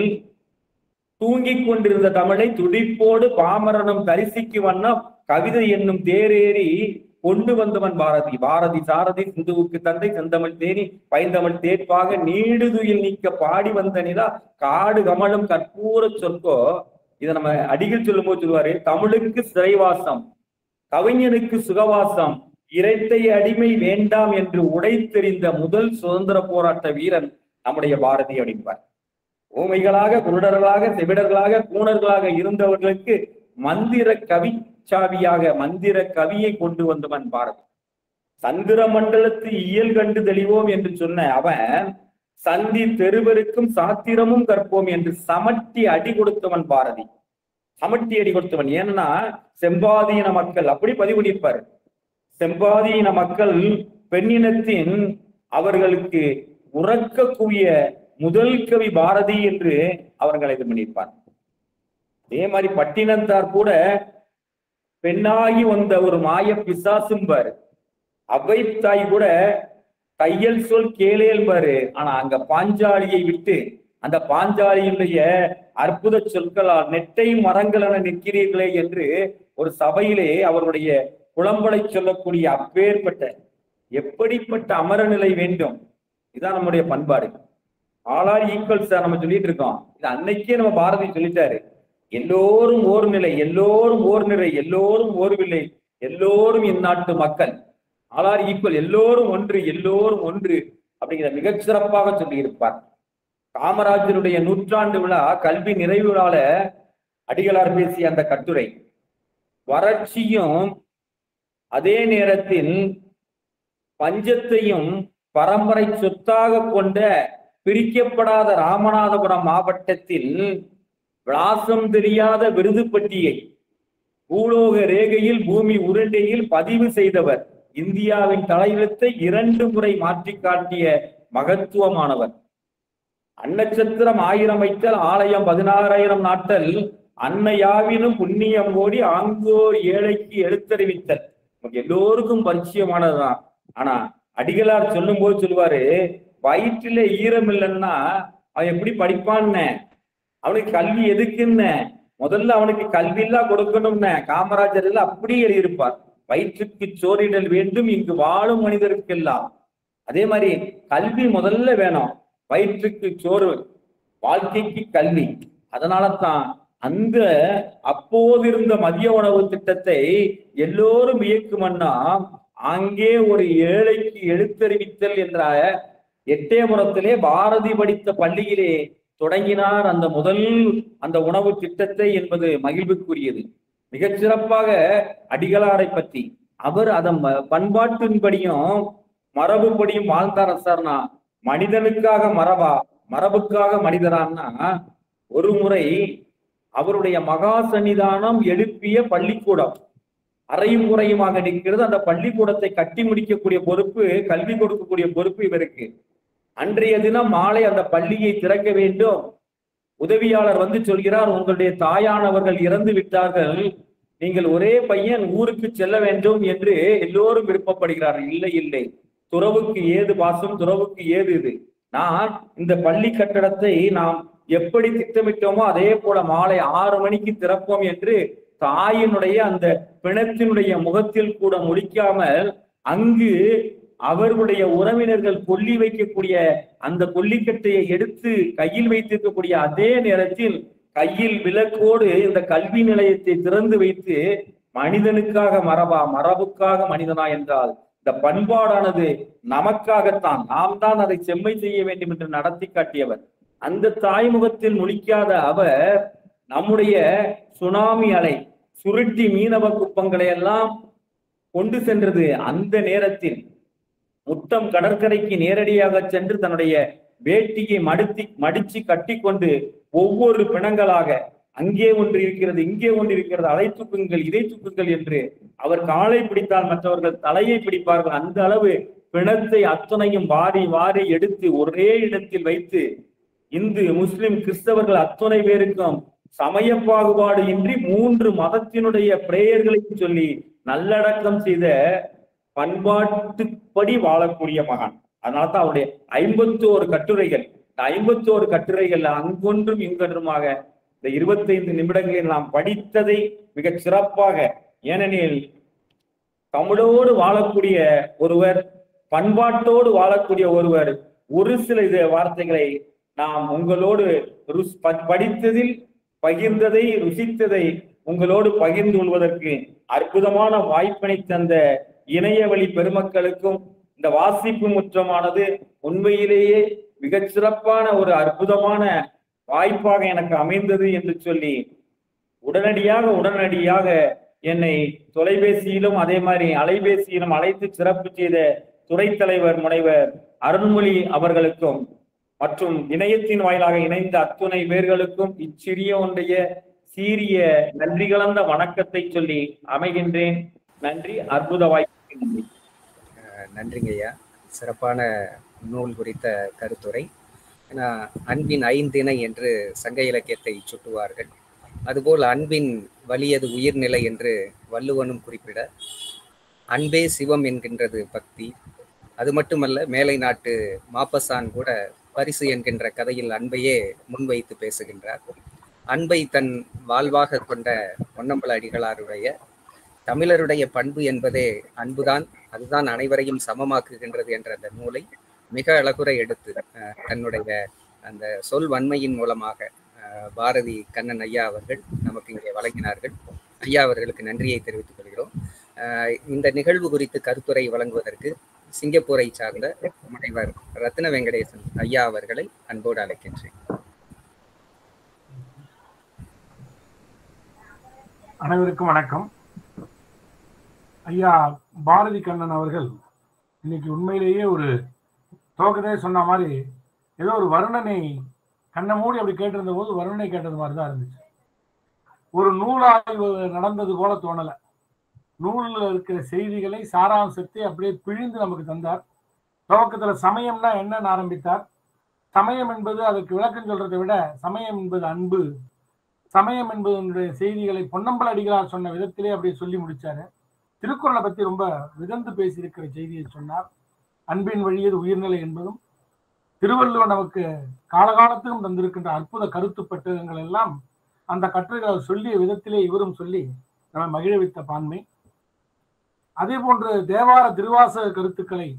தூங்கிக் கொண்டிருந்த தமிழை துடிப்போடு பாமரனும் தரிசிக்கு வண்ணம் கவிதை என்னும் தேரேறி கொண்டு வந்தவன் பாரதி. பாரதி சாரதி சிந்துவுக்கு தந்தை செந்தமிழ் தேனி பைந்தமிழ் தேட்பாக நீடுதுயில் நீக்க பாடி வந்த நிலா காடு கமலும் கற்பூர சொற்கோ. இதை நம்ம அடிகள் சொல்லும் போது சொல்லுவாரு, தமிழுக்கு சிறைவாசம், கவிஞனுக்கு சுகவாசம், இறைத்தை அடிமை வேண்டாம் என்று உடைத்தெறிந்த முதல் சுதந்திர போராட்ட வீரன் நம்முடைய பாரதி அப்படின்பார். ஊமைகளாக, குருடர்களாக, செவிடர்களாக, கூணர்களாக இருந்தவர்களுக்கு மந்திர கவி சாவியாக மந்திர கவியை கொண்டு வந்தவன் பாரதி. சந்திர மண்டலத்து இயல் கண்டு தெளிவோம் என்று சொன்ன அவன் சந்தி தெருவருக்கும் சாத்திரமும் கற்போம் என்று சமட்டி அடி கொடுத்தவன் பாரதி. சமட்டி அடி கொடுத்தவன். ஏன்னா செம்பாதியின மக்கள் அப்படி பதிவு நிற்பார். செம்பாதியின மக்கள் பெண்ணினத்தின் அவர்களுக்கு உறக்கக்கூடிய முதல் கவி பாரதி என்று அவர்களை இது பண்ணியிருப்பார். அதே மாதிரி பட்டினத்தார் கூட பெண்ணாகி வந்த ஒரு மாய பிசாசும்பாரு. அவை தாய் கூட தையல் சொல் கேளேல்பாரு. ஆனா அங்க பாஞ்சாலியை விட்டு அந்த பாஞ்சாலியினுடைய அற்புத சொற்களால் நெட்டை மரங்கள் என நிற்கிறீர்களே என்று ஒரு சபையிலே அவருடைய புலம்பலை சொல்லக்கூடிய அப்பேற்பட்ட எப்படிப்பட்ட அமரநிலை வேண்டும். இதுதான் நம்முடைய பண்பாடு. ஆல் ஆர் ஈக்குவல் சார் நம்ம சொல்லிட்டு இருக்கோம். இது அன்னைக்கே நம்ம பாரதி சொல்லிட்டாரு. எல்லோரும் ஓர் நிலை, எல்லோரும் ஓர் நிலை, எல்லோரும் ஓர்வில்லை, எல்லோரும் இந்நாட்டு மக்கள், ஆளார் ஈக்குவல், எல்லோரும் ஒன்று, எல்லோரும் ஒன்று அப்படிங்கிற மிகச் சிறப்பாக சொல்லி இருப்பார். காமராஜருடைய நூற்றாண்டு விழா கல்வி நிறைவு விழால அடிகளார் பேசிய அந்த கட்டுரை வறட்சியும் அதே நேரத்தில் பஞ்சத்தையும் பரம்பரை சொத்தாக கொண்ட பிரிக்கப்படாத ராமநாதபுரம் மாவட்டத்தில் விளாசம் தெரியாத விருதுப்பட்டியை பூலோக ரேகையில் பூமி உருண்டையில் பதிவு செய்தவர், இந்தியாவின் தலையெழுத்தை இரண்டு முறை மாற்றி காட்டிய மகத்துவமானவர். அன்னச்சத்திரம் ஆயிரம் வைத்தல், ஆலயம் பதினாறாயிரம் நாட்டல், அன்னையாவினும் புண்ணியம் ஓடி ஆங்கோர் ஏழைக்கு எழுத்தறிவித்தல். எல்லோருக்கும் பரிச்சயமானதுதான். ஆனா அடிகளார் சொல்லும் போது சொல்லுவாரு, வயிற்றில ஈரம் இல்லைன்னா அவன் எப்படி படிப்பான்னு, அவனுக்கு கல்வி எதுக்குன்னு, முதல்ல அவனுக்கு கல்வி எல்லாம் கொடுக்கணும்னு காமராஜர் எல்லாம் அப்படியே எழுதியிருப்பார். வயிற்றுக்கு சோறிடல் வேண்டும் இங்கு வாழும் மனிதருக்கெல்லாம். அதே மாதிரி கல்வி முதல்ல வேணும், வயிற்றுக்கு சோறு, வாழ்க்கைக்கு கல்வி. அதனால தான் அந்த அப்போது இருந்த மதிய உணவு திட்டத்தை எல்லோரும் இயக்குமன்னா அங்கே ஒரு ஏழைக்கு எழுத்தறிவித்தல் என்ற எட்டயபுரத்திலே பாரதி படித்த பள்ளியிலே தொடங்கினார் அந்த முதல் அந்த உணவு திட்டத்தை என்பது மகிழ்வுக்குரியது. மிகச் சிறப்பாக அடிகளாரை பற்றி அவர் அதன் பண்பாட்டின்படியும் மரபுப்படியும் வாழ்ந்தார் சார்னா, மனிதனுக்காக மரபா மரபுக்காக மனிதரான்னா, ஒரு முறை அவருடைய மகா சன்னிதானம் எழுப்பிய பள்ளிக்கூடம் அறையும் குறையுமாக நிற்கிறது. அந்த பள்ளிக்கூடத்தை கட்டி முடிக்கக்கூடிய பொறுப்பு, கல்வி கொடுக்கக்கூடிய பொறுப்பு இவருக்கு. அன்றைய தினம் மாலை அந்த பள்ளியை திறக்க வேண்டும். உதவியாளர் வந்து சொல்கிறார், உங்களுடைய தாயானவர்கள் இறந்து விட்டார்கள், நீங்கள் ஒரே பையன் ஊருக்கு செல்ல வேண்டும் என்று எல்லோரும் விருப்பப்படுகிறார்கள். இல்லை இல்லை, துறவுக்கு ஏது பாசம், துறவுக்கு ஏது இது. நான் இந்த பள்ளி கட்டடத்தை நாம் எப்படி திட்டமிட்டோமோ அதே போல மாலை ஆறு மணிக்கு திறப்போம் என்று தாயினுடைய அந்த பிணத்தினுடைய முகத்தில் கூட முடிக்காமல் அங்கு அவர்களுடைய உறவினர்கள் கொல்லி வைக்கக்கூடிய அந்த கொல்லிக்கட்டையை எடுத்து கையில் வைத்திருக்கக்கூடிய அதே நேரத்தில் கையில் விளக்கோடு இந்த கல்வி நிலையத்தை திறந்து வைத்து, மனிதனுக்காக மரபா மரபுக்காக மனிதனா என்றால் இந்த பண்பாடானது நமக்காகத்தான், நாம் தான் அதை செம்மை செய்ய வேண்டும் என்று நடத்தி காட்டியவர். அந்த தாய்முகத்தில் முழிக்காத அவர் நம்முடைய சுனாமி அலை சுருட்டி மீனவ குப்பங்களை எல்லாம் கொண்டு சென்றது. அந்த நேரத்தில் முட்டம் கடற்கரைக்கு நேரடியாக சென்று தன்னுடைய வேட்டியை மடுத்தி மடிச்சு கட்டி கொண்டு ஒவ்வொரு பிணங்களாக அங்கே ஒன்று இருக்கிறது, இங்கே ஒன்று இருக்கிறது, அதை தூக்குங்கள், இதை தூக்குங்கள் என்று அவர் காலை பிடித்தால் மற்றவர்கள் தலையை பிடிப்பார்கள். அந்த அளவு பிணத்தை அத்தனையும் வாரி வாரி எடுத்து ஒரே இடத்தில் வைத்து இந்து முஸ்லிம் கிறிஸ்தவர்கள் அத்தனை பேருக்கும் சமய பாகுபாடு இன்றி மூன்று மதத்தினுடைய பிரேயர்களை சொல்லி நல்லடக்கம் செய்த பண்பாட்டுப்படி வாழக்கூடிய மகான். அதனால்தான் அவருடைய ஐம்பத்தி ஓரு கட்டுரைகள், இந்த ஐம்பத்தி ஓரு கட்டுரைகள் அங்கொன்றும் இங்கொன்றுமாக இந்த இருபத்தைந்து நிமிடங்களில் நாம் படித்ததை மிகச் சிறப்பாக, ஏனெனில் தமிழோடு வாழக்கூடிய ஒருவர், பண்பாட்டோடு வாழக்கூடிய ஒருவர் ஒரு சில இது வார்த்தைகளை நாம் உங்களோடு படித்ததில் பகிர்ந்ததை ருசித்ததை உங்களோடு பகிர்ந்து கொள்வதற்கு அற்புதமான வாய்ப்பினை தந்த இணைய வழி பெருமக்களுக்கும் இந்த வாசிப்பு முற்றமானது உண்மையிலேயே மிகச் சிறப்பான ஒரு அற்புதமான வாய்ப்பாக எனக்கு அமைந்தது என்று சொல்லி உடனடியாக உடனடியாக என்னை தொலைபேசியிலும் அதே மாதிரி அலைபேசியிலும் அழைத்து சிறப்பு செய்த துறை தலைவர் முனைவர் அருண்மொழி அவர்களுக்கும் மற்றும் இணையத்தின் வாயிலாக இணைந்த அத்துணை பேர்களுக்கும் இச்சிறிய ஒன்றைய சீரிய நன்றி கலந்த வணக்கத்தை சொல்லி அமைகின்றேன். நன்றி. அற்புத வாய்ப்பு. நன்றி. நன்றிங்க ஐயா. சிறப்பான நூல் குறித்த கருத்துரை. ஏன்னா அன்பின் ஐந்திணை என்று சங்க இலக்கியத்தை சுட்டுவார்கள். அதுபோல் அன்பின் வலியது உயிர்நிலை என்று வள்ளுவனும் குறிப்பிட, அன்பே சிவம் என்கின்றது பக்தி. அது மட்டுமல்ல, மேலை நாட்டு மாப்பசான் கூட பரிசு என்கின்ற கதையில் அன்பையே முன்வைத்து பேசுகின்றார். அன்பை தன் வாழ்வாக கொண்ட பொன்னம்பல அடிகளாருடைய தமிழருடைய பண்பு என்பதே அன்புதான், அதுதான் அனைவரையும் சமமாக்குகின்றது என்ற அந்த நூலை மிக அழகுரை எடுத்து தன்னுடைய அந்த சொல் வன்மையின் மூலமாக பாரதி கண்ணன் ஐயா அவர்கள் நமக்கு இங்கே வழங்கினார்கள். ஐயா அவர்களுக்கு நன்றியை தெரிவித்துக் கொள்கிறோம். இந்த நிகழ்வு குறித்து கருத்துரை வழங்குவதற்கு சிங்கப்பூரை சார்ந்த முனைவர் ரத்ன வெங்கடேசன் ஐயா அவர்களை அன்போடு அழைக்கின்றேன். அனைவருக்கும் வணக்கம். ஐயா பாரதி கண்ணன் அவர்கள் இன்னைக்கு உண்மையிலேயே ஒரு துவக்கத்தை சொன்ன மாதிரி ஏதோ ஒரு வருணனை கண்ணை மூடி அப்படி கேட்டிருந்த போது வருணனை கேட்டது மாதிரி தான் இருந்துச்சு. ஒரு நூலாய்வு நடந்தது போல தோணலை. நூலில் இருக்கிற செய்திகளை சாராம்சத்தை அப்படியே பிழிந்து நமக்கு தந்தார். துவக்கத்துல சமயம்னா என்னன்னு ஆரம்பித்தார். சமயம் என்பது அதற்கு விளக்கம் சொல்றதை விட சமயம் என்பது அன்பு, சமயம் என்பதனுடைய செய்திகளை பொன்னம்பல அடிகளார் சொன்ன விதத்திலே அப்படியே சொல்லி முடிச்சாரு. திருக்குறளை பத்தி ரொம்ப விதந்து பேசியிருக்கிற செய்தியை சொன்னார். அன்பின் வழியது உயிர்நிலை என்பதும் திருவள்ளுவர் நமக்கு காலகாலத்துக்கும் தந்திருக்கின்ற அற்புத கருத்து பெட்டகங்கள் எல்லாம் அந்த கட்டுரைகளை சொல்லிய விதத்திலே இவரும் சொல்லி நம்ம மகிழவித்த பான்மை. அதே போன்று தேவார திருவாசக கருத்துக்களை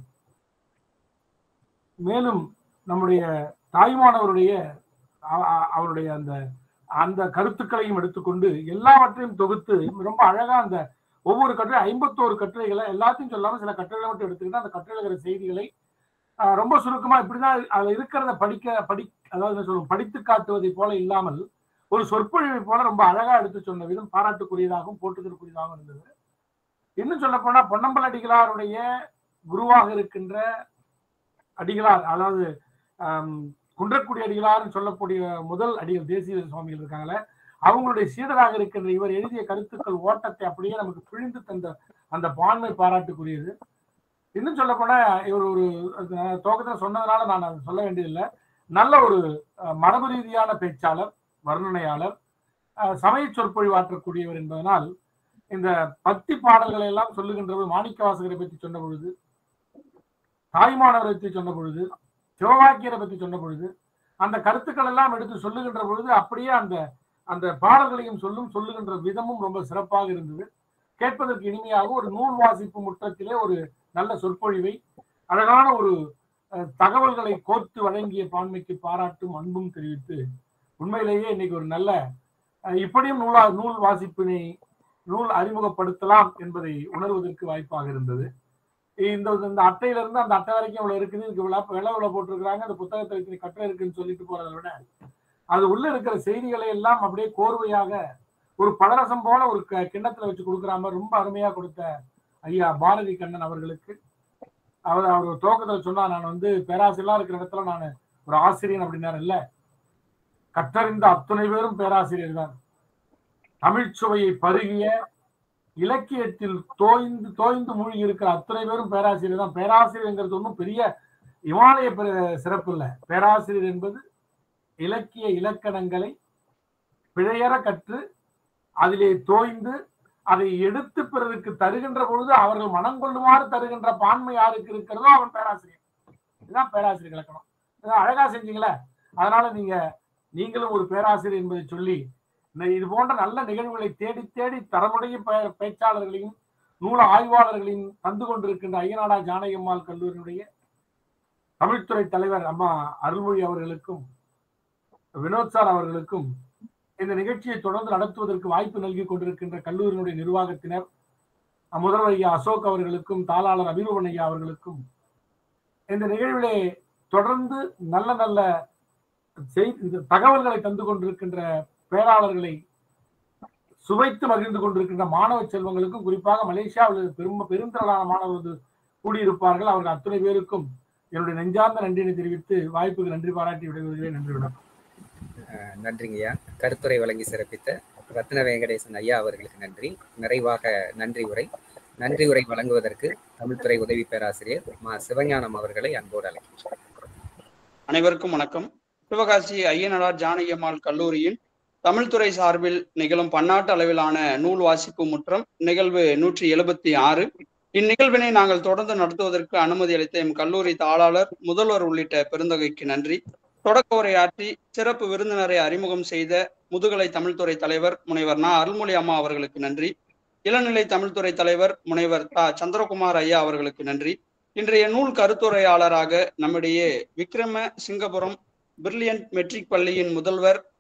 மேலும் நம்முடைய தாய்மானவருடைய அவருடைய அந்த அந்த கருத்துக்களையும் எடுத்துக்கொண்டு எல்லாவற்றையும் தொகுத்து ரொம்ப அழகா அந்த ஒவ்வொரு கட்டுரை ஐம்பத்தோரு கட்டுரைகளை எல்லாத்தையும் சொல்லாம சில கட்டுரைகளை மட்டும் எடுத்துக்கிட்டு அந்த கட்டுரைகிற செய்திகளை ரொம்ப சுருக்கமா இப்படிதான் அதுல இருக்கிறத படிக்க படி அதாவது சொல்லுவோம் படித்து காட்டுவதை போல இல்லாமல் ஒரு சொற்பொழிவை போல ரொம்ப அழகா எடுத்து சொன்ன விதம் பாராட்டுக்குரியதாகவும் போட்டுக்கிறக்கூடியதாகவும் இருந்தது. இன்னும் சொல்ல போனா பொன்னம்பல அடிகளாருடைய குருவாக இருக்கின்ற அடிகளார், அதாவது ஆஹ் குன்றக்குடி அடிகளார்னு சொல்லக்கூடிய முதல் அடிகள் தேசிய சுவாமிகள் இருக்காங்களே, அவங்களுடைய சீடராக இருக்கின்ற இவர் எழுதிய கருத்துக்கள் ஓட்டத்தை அப்படியே நமக்கு பிழிந்து தந்த அந்த பான்மை பாராட்டுக்குரியது. இன்னும் சொல்ல போனா இவர் ஒரு துவக்கத்தை சொன்னதுனால நான் அதை சொல்ல வேண்டியதில்லை. நல்ல ஒரு மரபு ரீதியான பேச்சாளர், வர்ணனையாளர், சமய சொற்பொழிவாற்றக்கூடியவர் என்பதனால் இந்த பக்தி பாடல்களை எல்லாம் சொல்லுகின்ற போது மாணிக்க வாசகரை பற்றி சொன்ன பொழுது, தாய்மானவரை பற்றி சொன்ன பொழுது, சிவவாக்கியரை பற்றி சொன்ன பொழுது அந்த கருத்துக்கள் எல்லாம் எடுத்து சொல்லுகின்ற பொழுது அப்படியே அந்த அந்த பாடல்களையும் சொல்லும் சொல்லுகின்ற விதமும் ரொம்ப சிறப்பாக இருந்தது. கேட்பதற்கு இனிமையாக ஒரு நூல் வாசிப்பு முற்றத்திலே ஒரு நல்ல சொற்பொழிவை அழகான ஒரு தகவல்களை கோர்த்து வழங்கிய பான்மைக்கு பாராட்டும் அன்பும் தெரிவித்து உண்மையிலேயே இன்னைக்கு ஒரு நல்ல இப்படியும் நூலா நூல் வாசிப்பினை நூல் அறிமுகப்படுத்தலாம் என்பதை உணர்வதற்கு வாய்ப்பாக இருந்தது. இந்த இந்த அட்டையில இருந்து அந்த அட்டை வரைக்கும் இவ்வளவு இருக்குது, இதுக்கு விழா விளை விழா போட்டிருக்கிறாங்க, அந்த புத்தகத்தை கட்டுரை இருக்குன்னு சொல்லிட்டு போறதை விட அது உள்ள இருக்கிற செய்திகளை எல்லாம் அப்படியே கோர்வையாக ஒரு பலரசம் போல ஒரு கிண்ணத்துல வச்சு கொடுக்குற மாதிரி ரொம்ப அருமையா கொடுத்த ஐயா பாரதி கண்ணன் அவர்களுக்கு, அவர் அவர் துவக்கத்துல சொன்னா நான் வந்து பேராசிரியரா இருக்கிற இடத்துல நான் ஒரு ஆசிரியர் அப்படின்னாரு. இல்ல, கற்றறிந்த அத்துணை பேரும் பேராசிரியர் தான். தமிழ்ச்சுவையை பருகிய இலக்கியத்தில் தோய்ந்து தோய்ந்து மூழ்கி இருக்கிற அத்தனை பேரும் பேராசிரியர் தான். பேராசிரியர்ங்கிறது ஒன்றும் பெரிய இமாலய சிறப்பு இல்லை. பேராசிரியர் என்பது இலக்கிய இலக்கணங்களை பிழையற கற்று அதிலே தோய்ந்து அதை எடுத்து பிறருக்கு தருகின்ற பொழுது அவர்கள் மனம் கொள்ளுமாறு தருகின்ற பான்மை யாருக்கு இருக்கிறதோ அவன் பேராசிரியர். இதுதான் பேராசிரியர் இலக்கணம். அழகா செஞ்சீங்களே, அதனால நீங்க நீங்களும் ஒரு பேராசிரியர் என்பதை சொல்லி இது போன்ற நல்ல நிகழ்வுகளை தேடி தேடி தரமுடைய பேச்சாளர்களையும் நூல ஆய்வாளர்களையும் தந்து கொண்டிருக்கின்ற ஐயனாடா ஜானகியம்மாள் கல்லூரியினுடைய தமிழ்துறை தலைவர் அம்மா அருள்மொழி அவர்களுக்கும் வினோத் சார் அவர்களுக்கும் இந்த நிகழ்ச்சியை தொடர்ந்து நடத்துவதற்கு வாய்ப்பு நல்கி கொண்டிருக்கின்ற கல்லூரியினுடைய நிர்வாகத்தினர், முதல்வர் ஐயா அசோக் அவர்களுக்கும் தாளாளர் அபிரூபன் ஐயா அவர்களுக்கும் இந்த நிகழ்விலே தொடர்ந்து நல்ல நல்ல செய்தி தகவல்களை தந்து கொண்டிருக்கின்ற பேராளர்களை சுவைத்து மகிழ்ந்து கொண்டிருக்கின்ற மாணவ செல்வங்களுக்கும், குறிப்பாக மலேசியாவில் பெரும் பெருந்திரளான மாணவர்கள் கூடியிருப்பார்கள், அவர்கள் அத்தனை பேருக்கும் என்னுடைய நெஞ்சார்ந்த நன்றியை தெரிவித்து வாய்ப்புக்கு நன்றி பாராட்டி விடைபெறுகிறேன். நன்றி வணக்கம். நன்றிங்கய்யா. கருத்துரை வழங்கி சிறப்பித்த ரத்ன வெங்கடேசன் ஐயா அவர்களுக்கு நன்றி. நிறைவாக நன்றி உரை நன்றி உரை வழங்குவதற்கு தமிழ்துறை உதவி பேராசிரியர் மா சிவஞானம் அவர்களை அன்போடு அழைக்கின்றேன். அனைவருக்கும் வணக்கம். சிவகாசி ஐயனார் ஜானகியம்மாள் கல்லூரியின் தமிழ்துறை சார்பில் நிகழும் பன்னாட்டு அளவிலான நூல் வாசிப்பு முற்றம் நிகழ்வு நூற்றி எழுபத்தி ஆறு. இந்நிகழ்வினை நாங்கள் தொடர்ந்து நடத்துவதற்கு அனுமதி அளித்த எம் கல்லூரி தாளாளர், முதல்வர் உள்ளிட்ட பெருந்தொகைக்கு நன்றி. தொடக்க உரையாற்றி சிறப்பு விருந்தினரை அறிமுகம் செய்த முதுகலை தமிழ்துறை தலைவர் முனைவர் நா அருள்மொழி அம்மா அவர்களுக்கு நன்றி. இளநிலை தமிழ்துறை தலைவர் முனைவர் தா சந்திரகுமார் ஐயா அவர்களுக்கு நன்றி. இன்றைய நூல் கருத்துரையாளராக நம்முடைய விக்ரம சிங்கபுரம் பிரில்லியன்ட் மெட்ரிக் பள்ளியின் முதல்வர்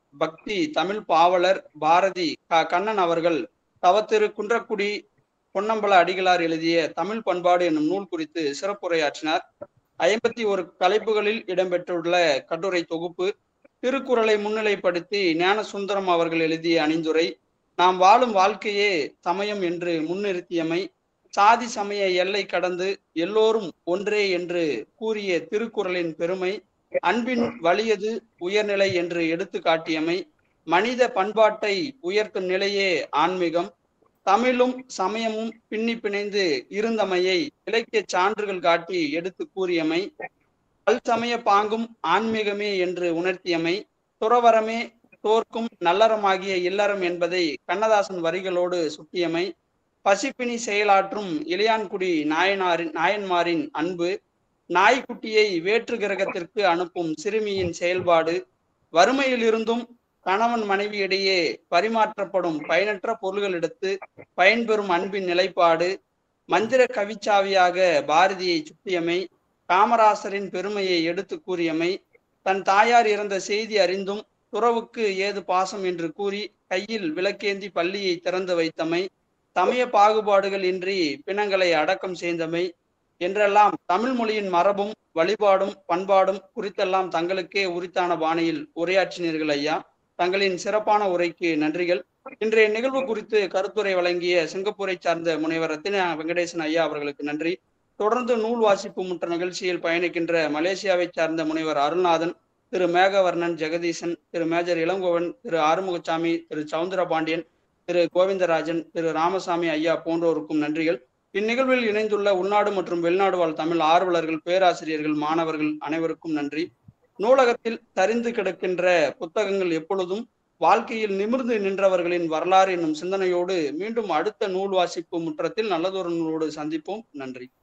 பக்தி தமிழ் பாவலர் பாரதி க கண்ணன் அவர்கள் தவத்திரு குன்றக்குடி பொன்னம்பல அடிகளார் எழுதிய தமிழ் பண்பாடு என்னும் நூல் குறித்து சிறப்புரையாற்றினார். ஐம்பத்தி ஒரு தலைப்புகளில் இடம்பெற்றுள்ள கட்டுரை தொகுப்பு, திருக்குறளை முன்னிலைப்படுத்தி ஞான சுந்தரம் அவர்கள் எழுதிய அணிந்துரை, நாம் வாழும் வாழ்க்கையே சமயம் என்று முன்னிறுத்தியமை, சாதி சமய எல்லை கடந்து எல்லோரும் ஒன்றே என்று கூறிய திருக்குறளின் பெருமை, அன்பின் வலியது உயர்நிலை என்று எடுத்து காட்டியமை, மனித பண்பாட்டை உயர்த்தும் நிலையே ஆன்மீகம், தமிழும் சமயமும் பின்னி பிணைந்து இருந்தமையை இலக்கிய சான்றுகள் காட்டி எடுத்து கூறியமை, பல் சமய பாங்கும் ஆன்மீகமே என்று உணர்த்தியமை, துறவரமே தோற்கும் நல்லறமாகிய இல்லறம் என்பதை கண்ணதாசன் வரிகளோடு சுட்டியமை, பசிப்பினி செயலாற்றும் இளையான்குடி நாயனாரின் நாயன்மாரின் அன்பு, நாய்க்குட்டியை வேற்று கிரகத்திற்கு அனுப்பும் சிறுமியின் செயல்பாடு, வறுமையிலிருந்தும் கணவன் மனைவியிடையே பரிமாற்றப்படும் பயனற்ற பொருள்களிடத்து பயன்பெறும் அன்பின் நிலைப்பாடு, மந்திர கவிச்சாவியாக பாரதியை சுட்டியமை, காமராசரின் பெருமையை எடுத்து கூறியமை, தன் தாயார் இறந்த செய்தி அறிந்தும் துறவுக்கு ஏது பாசம் என்று கூறி கையில் விளக்கேந்தி பள்ளியை திறந்து வைத்தமை, சமய பாகுபாடுகள் இன்றி பிணங்களை அடக்கம் செய்தமை என்றெல்லாம் தமிழ் மொழியின் மரபும் வழிபாடும் பண்பாடும் குறித்தெல்லாம் தங்களுக்கே உரித்தான பாணியில் உரையாற்றினீர்கள் ஐயா. தங்களின் சிறப்பான உரைக்கு நன்றிகள். இன்றைய நிகழ்வு குறித்து கருத்துரை வழங்கிய சிங்கப்பூரை சார்ந்த முனைவர் ரத்தின வெங்கடேசன் ஐயா அவர்களுக்கு நன்றி. தொடர்ந்து நூல் வாசிப்பு முற்ற நிகழ்ச்சியில் பயணிக்கின்ற மலேசியாவை சார்ந்த முனைவர் அருள்நாதன், திரு மேகவர்ணன் ஜெகதீசன், திரு மேஜர் இளங்கோவன், திரு ஆறுமுகசாமி, திரு சவுந்தரபாண்டியன், திரு கோவிந்தராஜன், திரு ராமசாமி ஐயா போன்றோருக்கும் நன்றிகள். இந்நிகழ்வில் இணைந்துள்ள உள்நாடு மற்றும் வெளிநாடு வாழ் தமிழ் ஆர்வலர்கள், பேராசிரியர்கள், மாணவர்கள் அனைவருக்கும் நன்றி. நூலகத்தில் சரிந்து கிடக்கின்ற புத்தகங்கள் எப்பொழுதும் வாழ்க்கையில் நிமிர்ந்து நின்றவர்களின் வரலாறு என்னும் சிந்தனையோடு மீண்டும் அடுத்த நூல் வாசிப்பு முற்றத்தில் நல்லதொரு நூலோடு சந்திப்போம். நன்றி.